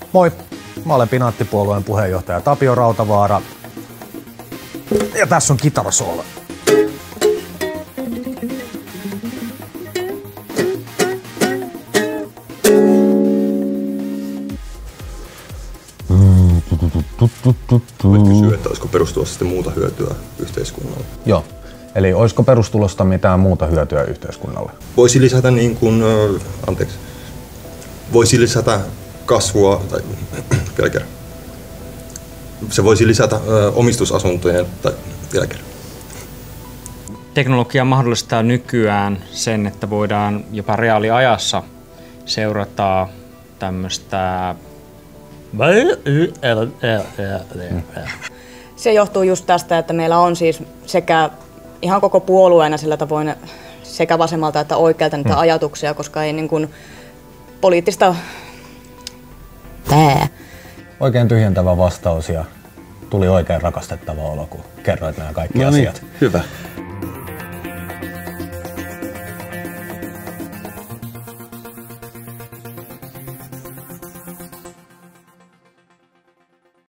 Moi, mä olen Pinaattipuolueen puheenjohtaja Tapio Rautavaara. Ja tässä on kitarasoolo. Voit kysyä, että olisiko perustulosta sitten muuta hyötyä yhteiskunnalle? Joo. Eli olisiko perustulosta mitään muuta hyötyä yhteiskunnalle? Voisi lisätä voisi lisätä kasvua, tai vielä kerran. Se voisi lisätä omistusasuntojen, tai vielä kerran. Teknologia mahdollistaa nykyään sen, että voidaan jopa reaaliajassa seurata tämmöistä. Se johtuu just tästä, että meillä on siis sekä ihan koko puolueena sillä tavoin sekä vasemmalta että oikealta niitä ajatuksia, koska ei niin kuin poliittista. Oikein tyhjentävä vastaus ja tuli oikein rakastettava olo, kun kerroit nämä kaikki asiat. Hyvä.